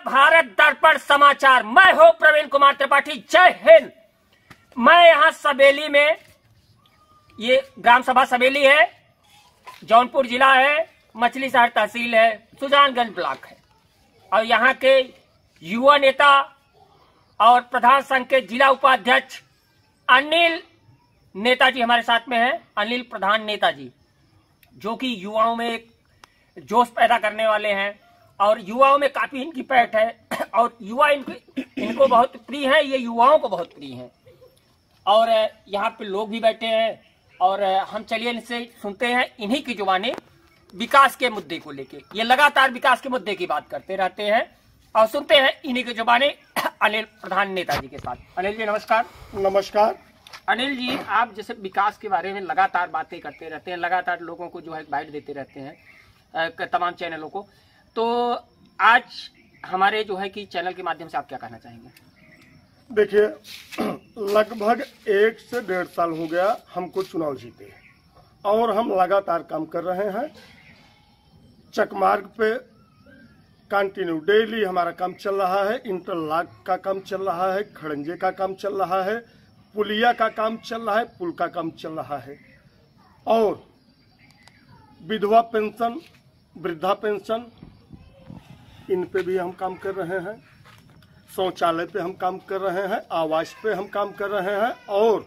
भारत दर्पण समाचार। मैं हूं प्रवीण कुमार त्रिपाठी। जय हिंद। मैं यहां सवेली में, ये ग्राम सभा सवेली है, जौनपुर जिला है, मछली शहर तहसील है, सुजानगंज ब्लॉक है। और यहाँ के युवा नेता और प्रधान संघ के जिला उपाध्यक्ष अनिल नेताजी हमारे साथ में हैं। अनिल प्रधान नेताजी, जो कि युवाओं में एक जोश पैदा करने वाले हैं और युवाओं में काफी इनकी पैठ है और युवा इनको बहुत प्रिय है, ये युवाओं को बहुत प्रिय है। और यहाँ पे लोग भी बैठे हैं और हम चलिए इनसे सुनते हैं इन्हीं की जुबानी विकास के मुद्दे को लेके। ये लगातार विकास के मुद्दे की बात करते रहते हैं और सुनते हैं इन्हीं की जुबानी अनिल प्रधान नेताजी के साथ। अनिल जी नमस्कार। नमस्कार। अनिल जी, आप जैसे विकास के बारे में लगातार बातें करते रहते हैं, लगातार लोगों को जो है बाइट देते रहते हैं तमाम चैनलों को, तो आज हमारे जो है कि चैनल के माध्यम से आप क्या कहना चाहेंगे? देखिए, लगभग 1 से 1.5 साल हो गया हमको चुनाव जीते और हम लगातार काम कर रहे हैं। चकमार्ग पे कंटिन्यू डेली हमारा काम चल रहा है, इंटरलॉक का काम चल रहा है, खड़ंजे का काम चल रहा है, पुलिया का काम चल रहा है, पुल का काम चल रहा है और विधवा पेंशन, वृद्धा पेंशन, इन पे भी हम काम कर रहे हैं। शौचालय पे हम काम कर रहे हैं, आवास पे हम काम कर रहे हैं और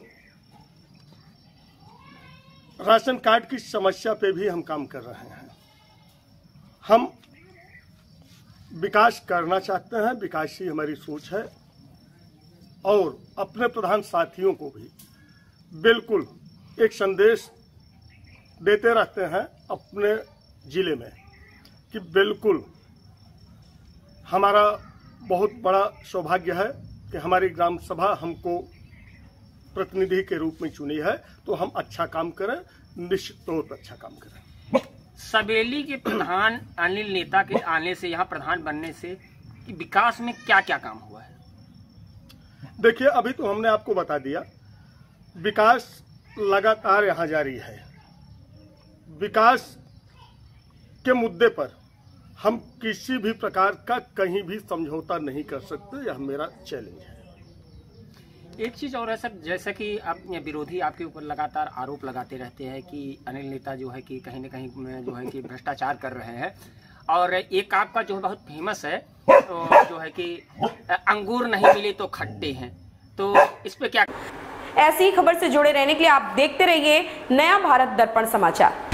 राशन कार्ड की समस्या पे भी हम काम कर रहे हैं। हम विकास करना चाहते हैं, विकास ही हमारी सोच है और अपने प्रधान साथियों को भी बिल्कुल एक संदेश देते रहते हैं अपने जिले में कि बिल्कुल हमारा बहुत बड़ा सौभाग्य है कि हमारी ग्राम सभा हमको प्रतिनिधि के रूप में चुनी है, तो हम अच्छा काम करें, निश्चित तौर पर अच्छा काम करें। सवेली के प्रधान अनिल नेता के आने से, यहाँ प्रधान बनने से कि विकास में क्या क्या काम हुआ है? देखिए, अभी तो हमने आपको बता दिया, विकास लगातार यहाँ जारी है। विकास के मुद्दे पर हम किसी भी प्रकार का कहीं भी समझौता नहीं कर सकते, यह मेरा चैलेंज है। एक चीज और है सर, जैसा कि आप विरोधी आपके ऊपर लगातार आरोप लगाते रहते हैं कि अनिल नेता जो है कि कहीं न कहीं जो है कि भ्रष्टाचार कर रहे हैं और एक आपका जो है बहुत फेमस है तो जो है कि अंगूर नहीं मिले तो खट्टे हैं, तो इस पे क्या? ऐसी खबर से जुड़े रहने के लिए आप देखते रहिए नया भारत दर्पण समाचार।